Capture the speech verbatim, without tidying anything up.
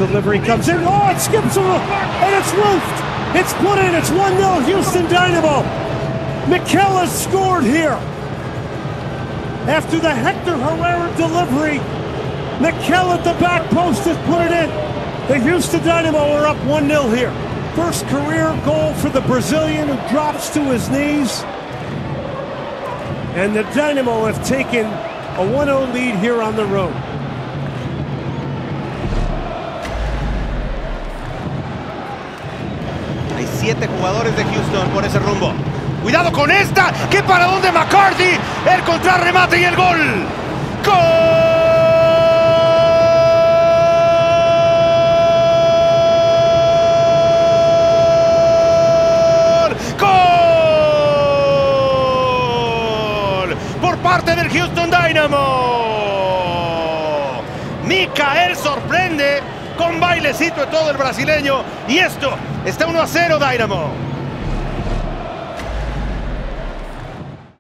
Delivery comes in. Oh, it skips a and it's roofed. It's put in. It's one nil Houston Dynamo. Micael has scored here. After the Hector Herrera delivery, Micael at the back post has put it in. The Houston Dynamo are up one nil here. First career goal for the Brazilian, who drops to his knees. And the Dynamo have taken a one nil lead here on the road. Hay siete jugadores de Houston por ese rumbo. Cuidado con esta, que para dónde McCarthy, el contrarremate y el gol. ¡Gol! ¡Gol! Por parte del Houston Dynamo. Micael sorprende con bailecito de todo el brasileño y esto está uno a cero Dynamo.